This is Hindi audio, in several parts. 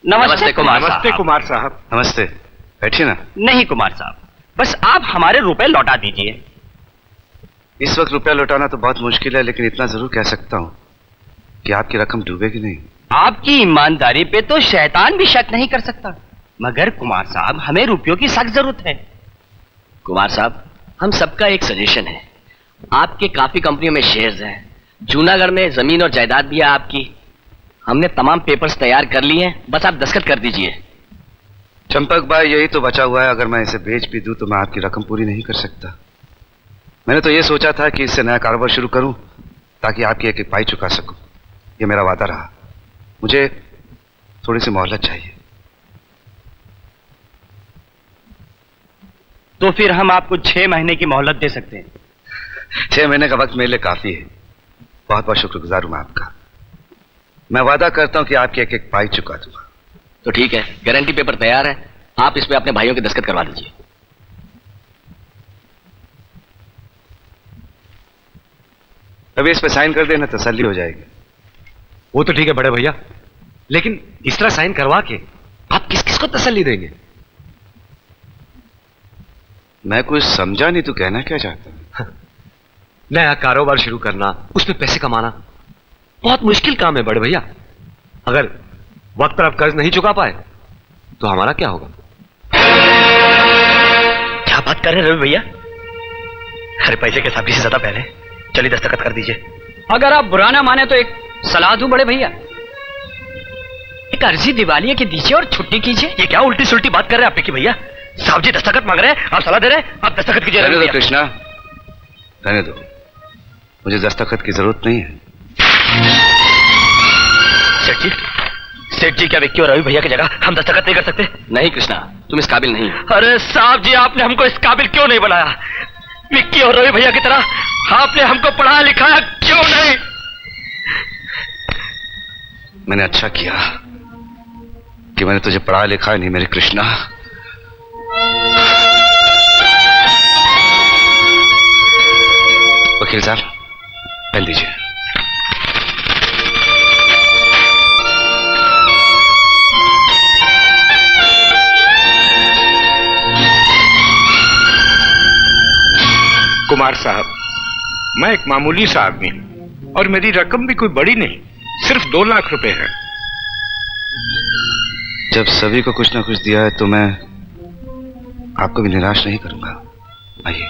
नमस्ते कुमार साहब। नमस्ते कुमार साहब। नमस्ते, बैठिए ना। नहीं कुमार साहब, बस आप हमारे रुपए लौटा दीजिए। इस वक्त रुपया लौटाना तो बहुत मुश्किल है, लेकिन इतना जरूर कह सकता हूँ कि आपकी रकम डूबेगी नहीं। आपकी ईमानदारी पे तो शैतान भी शक नहीं कर सकता, मगर कुमार साहब हमें रुपयों की सख्त जरूरत है। कुमार साहब, हम सबका एक सजेशन है। आपके काफी कंपनियों में शेयर्स हैं, जूनागढ़ में जमीन और जायदाद भी है आपकी। हमने तमाम पेपर्स तैयार कर लिए हैं, बस आप दस्तखत कर दीजिए। चंपक भाई, यही तो बचा हुआ है। अगर मैं इसे बेच भी दूं तो मैं आपकी रकम पूरी नहीं कर सकता। मैंने तो ये सोचा था कि इससे नया कारोबार शुरू करूं ताकि आपकी एक एक पाई चुका सकूं। ये मेरा वादा रहा। मुझे थोड़ी सी मोहलत चाहिए। तो फिर हम आपको 6 महीने की मोहलत दे सकते हैं। 6 महीने का वक्त मेरे लिए काफी है। बहुत बहुत शुक्रगुजार हूं मैं आपका। मैं वादा करता हूं कि आपकी एक एक पाई चुका दूंगा। तो ठीक है, गारंटी पेपर तैयार है, आप इस पे अपने भाइयों के दस्तखत करवा दीजिए। अभी इस पे साइन कर देना, तसल्ली हो जाएगी। वो तो ठीक है बड़े भैया, लेकिन इस तरह साइन करवा के आप किस किस को तसल्ली देंगे? मैं कुछ समझा नहीं, तू कहना क्या चाहता है? नया कारोबार शुरू करना, उसमें पैसे कमाना बहुत मुश्किल काम है बड़े भैया। अगर वक्त पर आप कर्ज नहीं चुका पाए तो हमारा क्या होगा? क्या बात कर रहे हैं रवि भैया? अरे पैसे के हिसाब से ज्यादा पहले चलिए दस्तखत कर दीजिए। अगर आप बुरा ना माने तो एक सलाह दूं बड़े भैया। एक अर्जी दिवालिया की दीजिए और छुट्टी कीजिए। ये क्या उल्टी सुल्टी बात कर रहे हैं आप विक्की भैया? साहब जी दस्तखत मांग रहे हैं, आप सलाह दे रहे हैं, आप दस्तखत कीजिए। रहने दो कृष्णा, रहने दो। मुझे दस्तखत की जरूरत नहीं है। सेठ जी क्या विक्की और रवि भैया की जगह हम दस्तखत नहीं कर सकते? नहीं कृष्णा, तुम इस काबिल नहीं। अरे साहब जी, आपने हमको इस काबिल क्यों नहीं बनाया? विक्की और रवि भैया की तरह आपने हमको पढ़ाया लिखाया क्यों नहीं? मैंने अच्छा किया कि मैंने तुझे पढ़ा लिखा नहीं मेरे कृष्णा। वकील साहब, पेन दीजिए। कुमार साहब, मैं एक मामूली सा आदमी हूं और मेरी रकम भी कोई बड़ी नहीं, सिर्फ 2 लाख रुपए है। जब सभी को कुछ ना कुछ दिया है तो मैं आपको भी निराश नहीं करूंगा। आइए।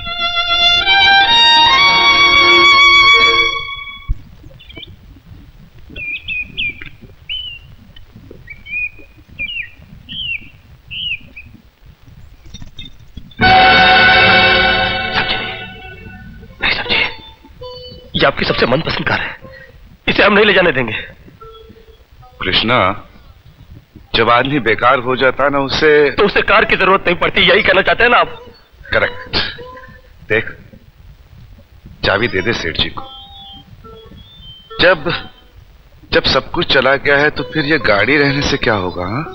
ये आपकी सबसे मनपसंद कार है, इसे हम नहीं ले जाने देंगे। कृष्णा, जब आदमी बेकार हो जाता ना तो उसे कार की जरूरत नहीं पड़ती, यही कहना चाहते हैं ना आप? करेक्ट। देख, चाबी दे दे सेठ जी को। जब सब कुछ चला गया है तो फिर ये गाड़ी रहने से क्या होगा? हा?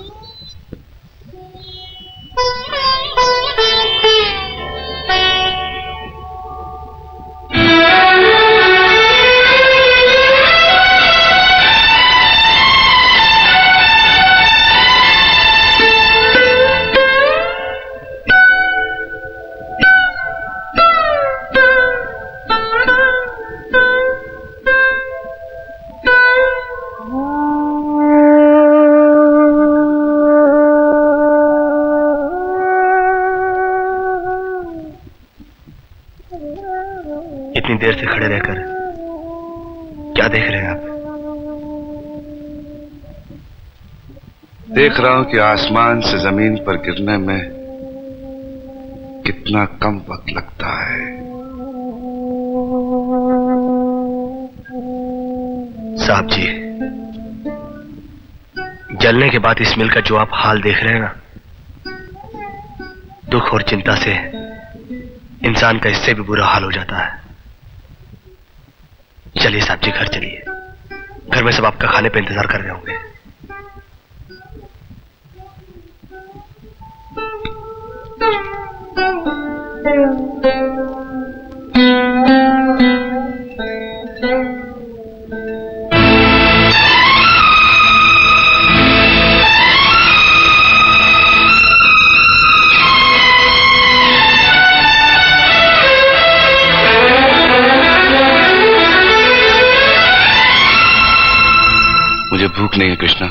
इतनी देर से खड़े रहकर क्या देख रहे हैं आप? देख रहा हूं कि आसमान से जमीन पर गिरने में कितना कम वक्त लगता है। साहब जी, जलने के बाद इस मिल का जो आप हाल देख रहे हैं ना, दुख और चिंता से इंसान का इससे भी बुरा हाल हो जाता है। चलिए साहब जी, घर चलिए। घर में सब आपका खाने पे इंतजार कर रहे होंगे। मुझे भूख नहीं है कृष्णा।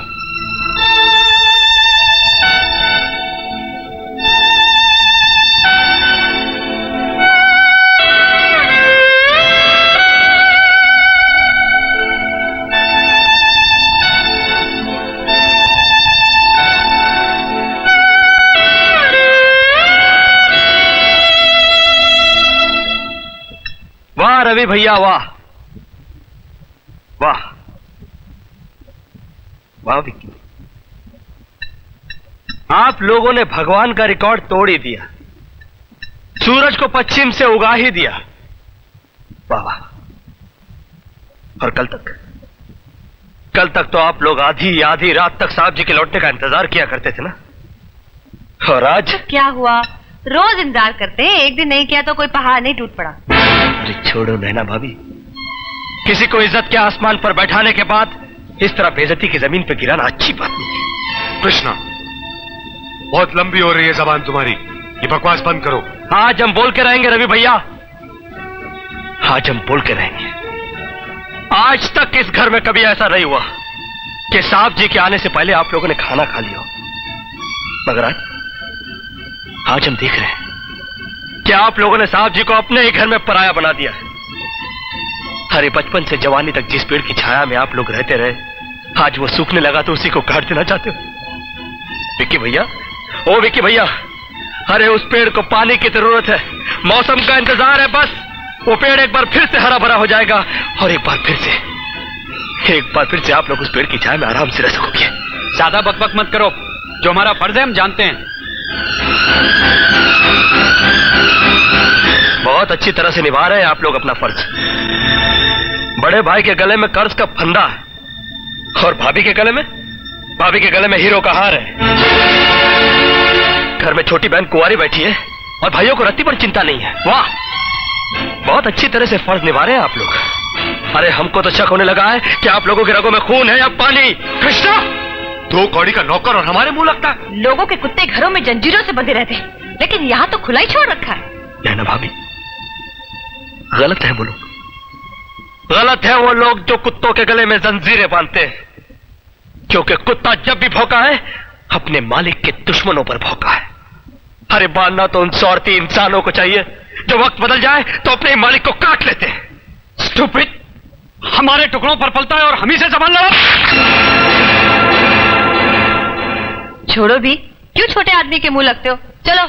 वाह रवि भैया, वाह वाह वाह विक्की, आप लोगों ने भगवान का रिकॉर्ड तोड़ ही दिया, सूरज को पश्चिम से उगा ही दिया। वाह वाह। और कल तक तो आप लोग आधी आधी रात तक साहब जी के लौटने का इंतजार किया करते थे ना, और आज क्या हुआ? रोज इंतजार करते हैं, एक दिन नहीं किया तो कोई पहाड़ नहीं टूट पड़ा। अरे छोड़ो नैना भाभी, किसी को इज्जत के आसमान पर बैठाने के बाद इस तरह बेइज्जती की जमीन पर गिराना अच्छी बात नहीं है। कृष्णा, बहुत लंबी हो रही है जबान तुम्हारी, ये बकवास बंद करो। आज हम बोल के रहेंगे रवि भैया, आज हम बोल के रहेंगे। आज तक इस घर में कभी ऐसा नहीं हुआ कि साहब जी के आने से पहले आप लोगों ने खाना खा लिया हो, मगर आज हम देख रहे हैं कि आप लोगों ने साहब जी को अपने ही घर में पराया बना दिया है। अरे बचपन से जवानी तक जिस पेड़ की छाया में आप लोग रहते रहे, आज वो सूखने लगा तो उसी को काट देना चाहते हो। विक्की भैया, ओ विक्की भैया, अरे उस पेड़ को पानी की जरूरत है, मौसम का इंतजार है, बस वो पेड़ एक बार फिर से हरा भरा हो जाएगा और एक बार फिर से आप लोग उस पेड़ की छाया में आराम से रह सकोगे। ज्यादा बकबक मत करो, जो हमारा फर्ज है हम जानते हैं। बहुत अच्छी तरह से निभा रहे हैं आप लोग अपना फर्ज। बड़े भाई के गले में कर्ज का फंदा है और भाभी के गले में हीरो का हार है। घर में छोटी बहन कुंवारी बैठी है और भाइयों को रत्ती पर चिंता नहीं है। वाह, बहुत अच्छी तरह से फर्ज निभा रहे हैं आप लोग। अरे हमको तो शक होने लगा है कि आप लोगों के रगों में खून है या पानी। कृष्णा, 2 कौड़ी का नौकर और हमारे मुंह लगता है। लोगों के कुत्ते घरों में जंजीरों से बंधे रहते हैं, लेकिन यहाँ तो खुला ही छोड़ रखा है। नैना भाभी, गलत है वो लोग, गलत है वो लोग जो कुत्तों के गले में जंजीरें बांधते हैं, क्योंकि कुत्ता जब भी भौंका है अपने मालिक के दुश्मनों पर भौंका है। अरे बांधना तो उन स्वार्थी इंसानों को चाहिए जो वक्त बदल जाए तो अपने मालिक को काट लेते हैं। स्टूपिड, हमारे टुकड़ों पर पलता है और हम ही से जबान लड़ा। छोड़ो भी, क्यों छोटे आदमी के मुंह लगते हो? चलो।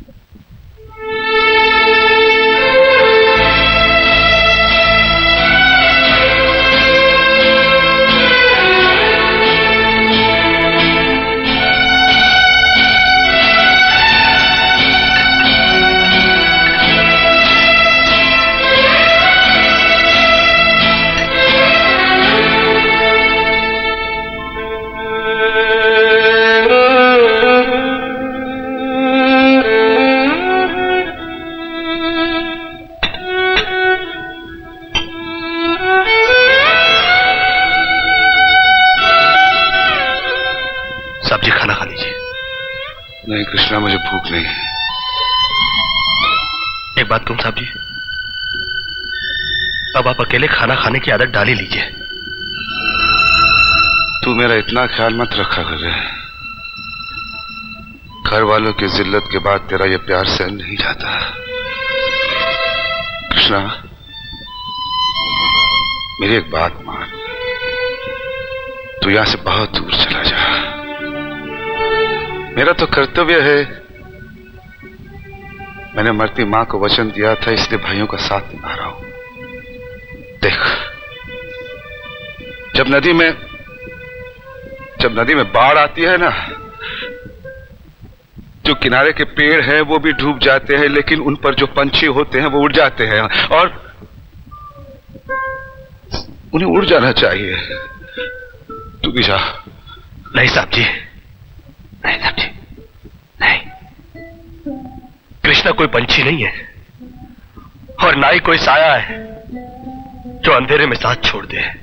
सब्जी खाना खा लीजिए। नहीं कृष्णा, मुझे भूख नहीं है। एक बात कहूं साहब जी, अब आप अकेले खाना खाने की आदत डाल ही लीजिए। तू मेरा इतना ख्याल मत रखा कर रहे, घर वालों की जिल्लत के बाद तेरा ये प्यार सहन नहीं जाता। कृष्णा, मेरी एक बात मान, तू यहां से बहुत दूर चला जा। मेरा तो कर्तव्य है, मैंने मरती मां को वचन दिया था, इसलिए भाइयों का साथ निभा रहा हूं। देख, जब नदी में बाढ़ आती है ना, जो किनारे के पेड़ हैं वो भी डूब जाते हैं, लेकिन उन पर जो पंछी होते हैं वो उड़ जाते हैं, और उन्हें उड़ जाना चाहिए। तू भी जा। नहीं साहब जी, नहीं साहब जी, नहीं। कृष्णा कोई पंछी नहीं है और ना ही कोई साया है जो अंधेरे में साथ छोड़ दे।